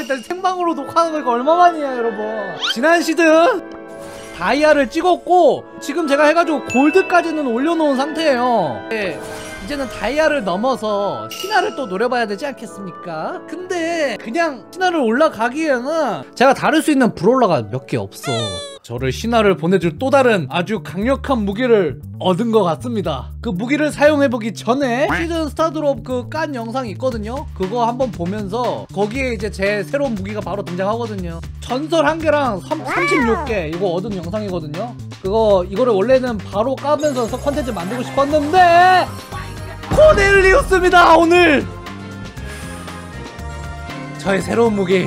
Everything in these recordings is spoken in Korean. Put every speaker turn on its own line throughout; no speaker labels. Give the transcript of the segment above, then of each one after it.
일단 생방으로 녹화하는 거 얼마만이야 여러분. 지난 시즌 다이아를 찍었고 지금 제가 해가지고 골드까지는 올려놓은 상태예요. 네, 이제는 다이아를 넘어서 신화를 또 노려봐야 되지 않겠습니까? 근데 그냥 신화를 올라가기에는 제가 다룰 수 있는 브롤러가 몇 개 없어. 저를 신화를 보내줄 또 다른 아주 강력한 무기를 얻은 것 같습니다. 그 무기를 사용해보기 전에 시즌 스타드롭 그 깐 영상이 있거든요. 그거 한번 보면서 거기에 이제 제 새로운 무기가 바로 등장하거든요. 전설 1개랑 36개 이거 얻은 영상이거든요. 이거를 원래는 바로 까면서 컨텐츠 만들고 싶었는데 코넬리우스입니다. 오늘 저의 새로운 무기.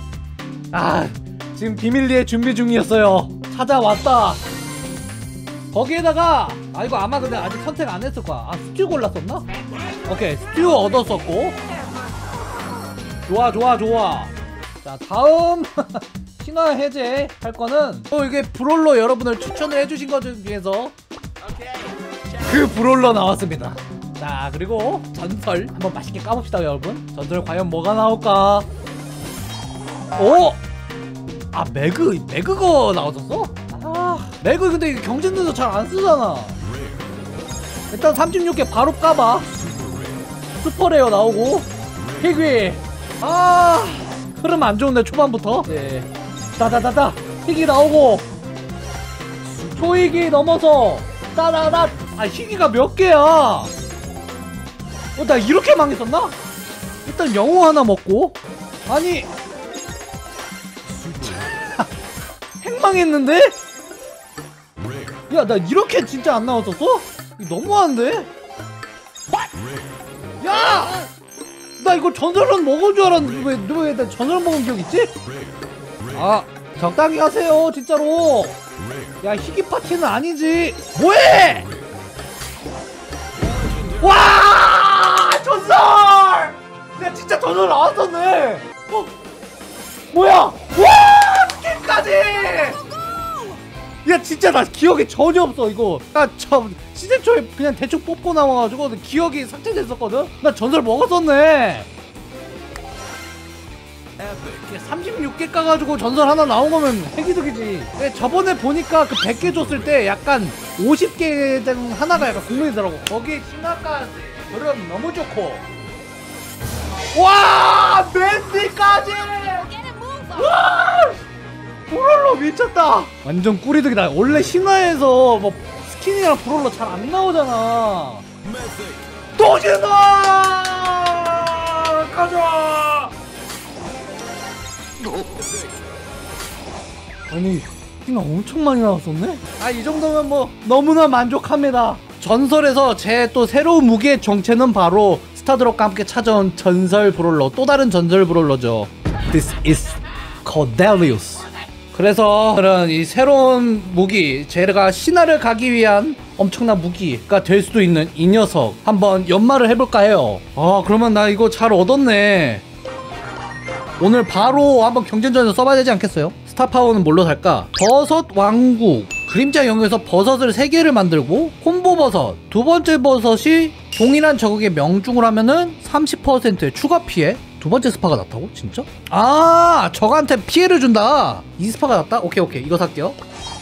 지금 비밀리에 준비 중이었어요. 찾아왔다. 거기에다가 이거 아마 근데 아직 선택 안 했을 거야. 스튜 골랐었나? 오케이, 스튜 얻었었고. 좋아. 자, 다음 신화 해제 할 거는 이게 브롤러 여러분을 추천을 해주신 것 중에서 그 브롤러 나왔습니다. 자, 그리고 전설 한번 맛있게 까봅시다 여러분. 전설 과연 뭐가 나올까? 오! 매그거 나왔었어? 매그 근데 경쟁전에서 잘 안 쓰잖아. 일단 36개 바로 까봐. 슈퍼레어 나오고 희귀. 흐름 안 좋은데 초반부터. 네. 따다다다 희귀 나오고 초희귀 넘어서 따다다. 희귀가 몇 개야? 나 이렇게 망했었나? 일단 영웅 하나 먹고. 아니 핵망했는데? 야, 나 이렇게 진짜 안 나왔었어? 이거 너무한데? 야! 나 이거 전설은 먹은 줄 알았는데 왜 나 전설 먹은 기억 있지? 적당히 하세요 진짜로. 야, 희귀 파티는 아니지. 뭐해! 와! 전설! 야, 진짜 전설 나왔었네. 뭐야? 와! 스킨까지! 야, 진짜 나 기억이 전혀 없어 이거. 나 시즌 초에 그냥 대충 뽑고 나와가지고 기억이 삭제됐었거든? 나 전설 먹었었네. 36개 까가지고 전설 하나 나온 거면 핵이득이지. 저번에 보니까 그 100개 줬을 때 약간 50개 중 하나가 약간 국민이더라고. 거기에 신화까지 그럼 너무 좋고. 와! 맨디까지! 와! 브롤러 미쳤다. 완전 꿀이득이다. 원래 신화에서 뭐 스킨이랑 브롤러 잘 안 나오잖아. 또 신화! 가자! 아니, 신화 엄청 많이 나왔었네? 이 정도면 뭐 너무나 만족합니다. 전설에서 제 또 새로운 무기의 정체는 바로 스타드롭과 함께 찾아온 전설 브롤러, 또 다른 전설 브롤러죠. This is 코넬리우스. 그래서 오늘은 이 새로운 무기, 제가 신화를 가기 위한 엄청난 무기가 될 수도 있는 이 녀석 한번 연마를 해볼까 해요. 그러면 나 이거 잘 얻었네. 오늘 바로 한번 경쟁전에서 써봐야 되지 않겠어요? 스타파워는 뭘로 살까? 버섯 왕국. 그림자 영역에서 버섯을 3개를 만들고 콤보 버섯, 두 번째 버섯이 동일한 적에게 명중을 하면은 30%의 추가 피해. 두 번째 스파가 났다고? 진짜? 적한테 피해를 준다. 이 스파가 났다? 오케이 이거 살게요.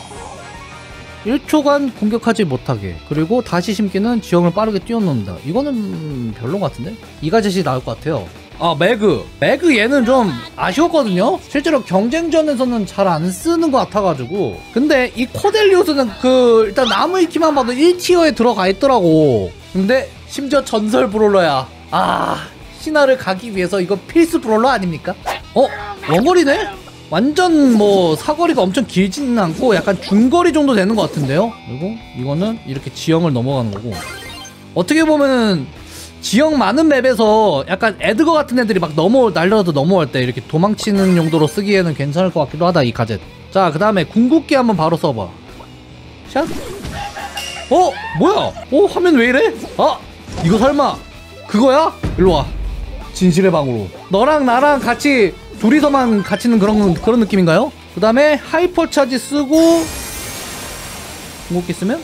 1초간 공격하지 못하게. 그리고 다시 심기는 지형을 빠르게 뛰어넘는다. 이거는 별론 것 같은데? 이 가젯이 나을 것 같아요. 매그 얘는 좀 아쉬웠거든요. 실제로 경쟁전에서는 잘 안 쓰는 것 같아가지고. 근데 이 코넬리우스는 일단 나무위키만 봐도 1티어에 들어가 있더라고. 근데 심지어 전설 브롤러야. 신화를 가기 위해서 이거 필수 브롤러 아닙니까? 원거리네? 완전 뭐 사거리가 엄청 길지는 않고 약간 중거리 정도 되는 것 같은데요? 그리고 이거는 이렇게 지형을 넘어가는 거고. 어떻게 보면은 지형 많은 맵에서 약간 에드거 같은 애들이 막 날려도 넘어갈 때 이렇게 도망치는 용도로 쓰기에는 괜찮을 것 같기도 하다, 이 가젯. 자, 그 다음에 궁극기 한번 바로 써봐. 샷? 뭐야? 화면 왜 이래? 이거 설마 그거야? 일로와. 진실의 방으로. 너랑 나랑 같이 둘이서만 갇히는 그런 느낌인가요? 그 다음에 하이퍼 차지 쓰고 궁극기 쓰면?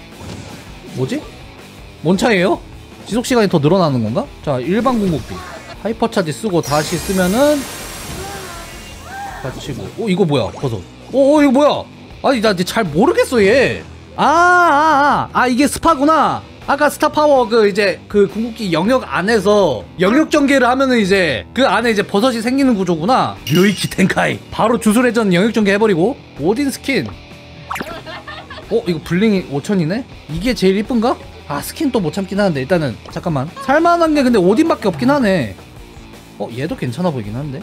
뭐지? 뭔 차이에요? 지속시간이 더 늘어나는 건가? 자, 일반 궁극기. 하이퍼 차지 쓰고 다시 쓰면은 받치고. 오 이거 뭐야 버섯. 오 이거 뭐야. 아니 나 잘 모르겠어 얘. 이게 스파구나. 아까 스타파워 그 이제 그 궁극기 영역 안에서 영역 전개를 하면은 이제 그 안에 이제 버섯이 생기는 구조구나. 묘이키 텐카이. 바로 주술회전 영역 전개 해버리고. 오딘 스킨. 이거 블링이 5000이네? 이게 제일 이쁜가? 스킨 또 못 참긴 하는데 일단은 잠깐만. 살만한 게 근데 오딘밖에 없긴 하네. 얘도 괜찮아 보이긴 한데.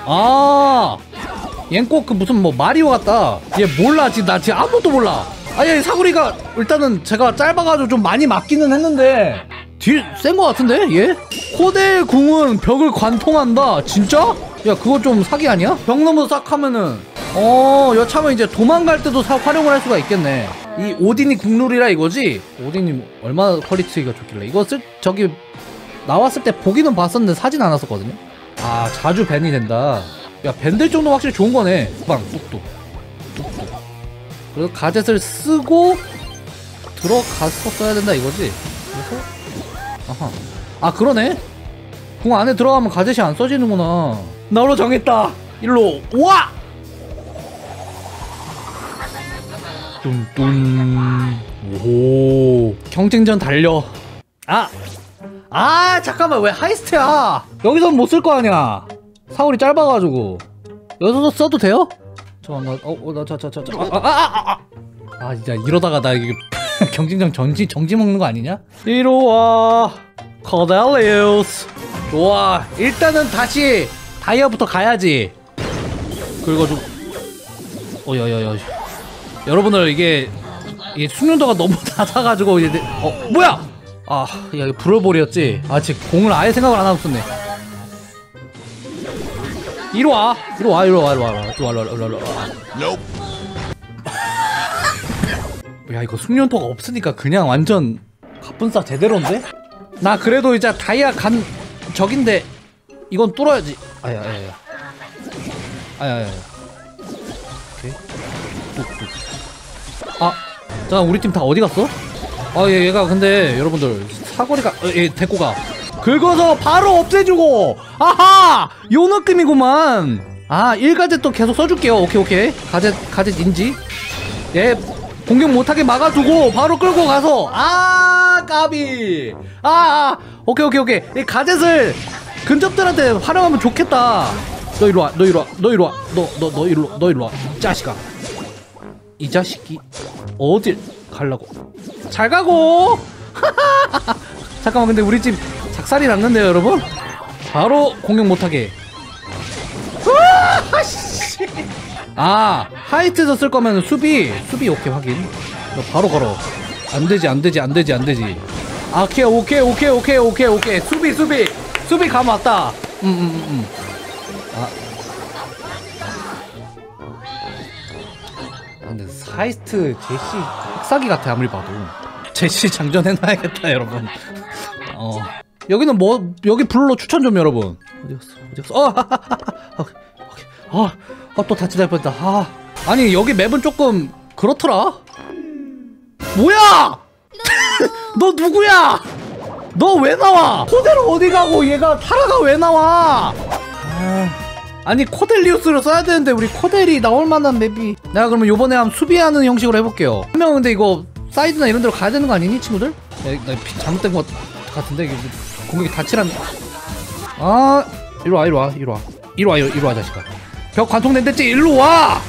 얜 꼭 그 무슨 뭐 마리오 같다. 얘 몰라 지금. 나 지금 아무것도 몰라. 아니 사거리가 일단은 제가 짧아가지고 좀 많이 맞기는 했는데 딜 센 거 같은데 얘? 코델 궁은 벽을 관통한다. 진짜? 야 그거 좀 사기 아니야? 벽 넘어서 싹 하면은 여차하면 이제 도망갈 때도 활용을 할 수가 있겠네. 이 오딘이 국룰이라 이거지? 오딘이 얼마나 퀄리티가 좋길래 이거 저기 나왔을 때 보기는 봤었는데 사진 않았었거든요. 자주 밴이 된다. 야 밴될 정도 확실히 좋은 거네. 빵 뚝뚝 뚝뚝. 그래서 가젯을 쓰고 들어가서 써야 된다 이거지? 그래서 그러네? 궁 안에 들어가면 가젯이 안 써지는구나. 나로 정했다. 일로 와! 뚠뚠. 오 경쟁전 달려. 잠깐만 왜 하이스트야? 여기선 못 쓸 거 아니야. 사거리 짧아가지고. 여기서 써도 돼요? 진짜 이러다가 나 이게 경쟁전 정지 먹는 거 아니냐? 이리와 코델리우스. 좋아 일단은 다시 다이아부터 가야지. 그리고 좀 야야야 여러분들 이게 숙련도가 너무 낮아가지고 이제 뭐야? 야 이거 브롤볼이었지? 지금 공을 아예 생각을 안 하고 썼네. 이리와. 야 이거 숙련도가 없으니까 그냥 완전 갑분싸 제대로인데? 나 그래도 이제 다이아 간 적인데 이건 뚫어야지. 아야야야 오케이 뚝뚝. 잠깐 우리 팀 다 어디 갔어? 얘가 근데 여러분들 사거리가 얘 데리고 가. 긁어서 바로 없애주고. 요 느낌이구만. 1가젯 또 계속 써줄게요. 오케이 가젯 인지. 얘 공격 못하게 막아두고 바로 끌고 가서. 까비. 오케이 이 가젯을 근접들한테 활용하면 좋겠다. 너 일로와 너 일로와 이 자식아. 이 자식이 어딜 갈라고. 잘 가고. 잠깐만 근데 우리 집 작살이 났는데요 여러분? 바로 공격 못하게. 하이트에서 쓸 거면 수비 오케이 확인. 바로 걸어. 안되지 오케이 수비 감 왔다. 근데 하이스트 제시 핵사기 같아 아무리 봐도. 제시 장전해놔야겠다 여러분. 여기는 뭐 여기 블루 추천 좀 여러분. 어디갔어? 또 다치다 할 뻔했다. 아니 여기 맵은 조금 그렇더라. 뭐야? 너 누구야? 너 왜 나와? 코델 어디 가고 얘가 타라가 왜 나와? 아니 코델리우스를 써야 되는데 우리 코델이 나올 만한 맵이. 내가 그러면 요번에 한번 수비하는 형식으로 해볼게요. 한 명은 근데 이거 사이드나 이런 데로 가야 되는 거 아니니 친구들? 나 잘못된 것 같은데 이게 공격이 다치란. 이리와 자식아. 벽 관통된댔지? 일로와.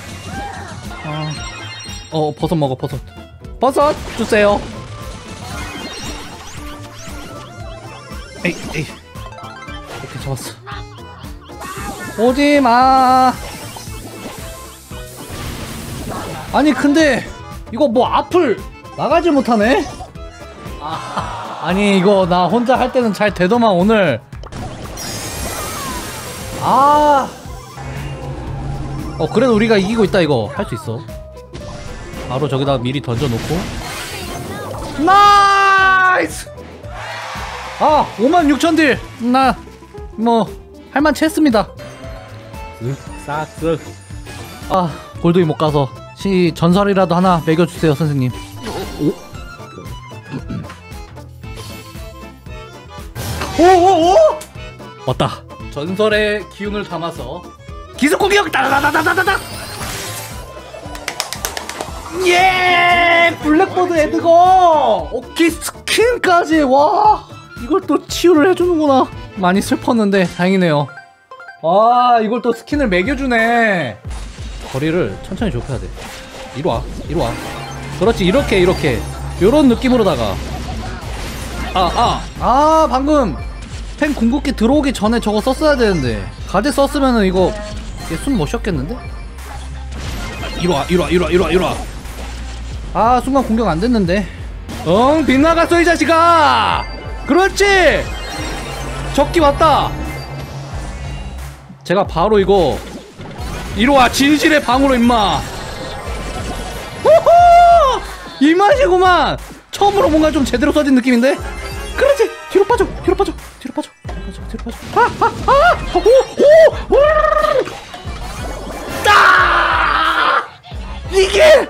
버섯 먹어. 버섯 주세요. 에이 오케이 잡았어. 오지마. 아니 근데 이거 뭐 앞을 나가지 못하네? 아니 이거 나 혼자 할 때는 잘 되더만 오늘. 그래도 우리가 이기고 있다. 이거 할 수 있어. 바로 저기다 미리 던져놓고. 나이스! 56,000딜! 나 뭐 할만치 했습니다. 싹쓱. 골드이 못가서 전설이라도 하나 매겨주세요 선생님. 오오오? 왔다. 전설의 기운을 담아서 기습 공격! 따다다다다다다! 예! 블랙버드 에드거! 오케이, 스킨까지! 와! 이걸 또 치유를 해주는구나. 많이 슬펐는데 다행이네요. 아, 이걸 또 스킨을 매겨주네. 거리를 천천히 좁혀야 돼. 이리와, 이리와. 그렇지, 이렇게 요런 느낌으로다가. 방금 탱 궁극기 들어오기 전에 저거 썼어야 되는데 가드 썼으면은 이거 숨 못 쉬었겠는데? 이리와. 아, 순간 공격 안 됐는데. 빗나갔어 이 자식아. 그렇지. 적기 왔다. 제가 바로 이거 이리와, 진실의 방으로 임마. 호호! 이 맛이구만. 처음으로 뭔가 좀 제대로 써진 느낌인데? 그렇지. 뒤로 빠져. 이게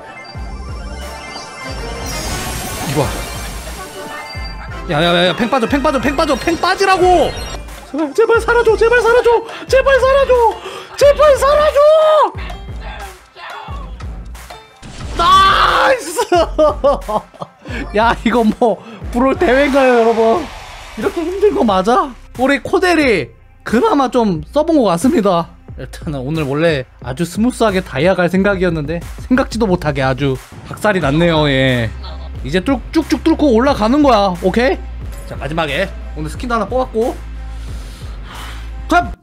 이거. 야야야, 팽 빠지라고. 제발 살아줘. 나이스. 야, 이거 뭐 브롤 대회인가요 여러분? 이렇게 힘든 거 맞아? 우리 코델이 그나마 좀 써본 것 같습니다. 일단은 오늘 원래 아주 스무스하게 다이아 갈 생각이었는데 생각지도 못하게 아주 박살이 났네요. 예, 이제 쭉쭉 뚫고 올라가는 거야. 오케이? 자, 마지막에 오늘 스킨도 하나 뽑았고, 자,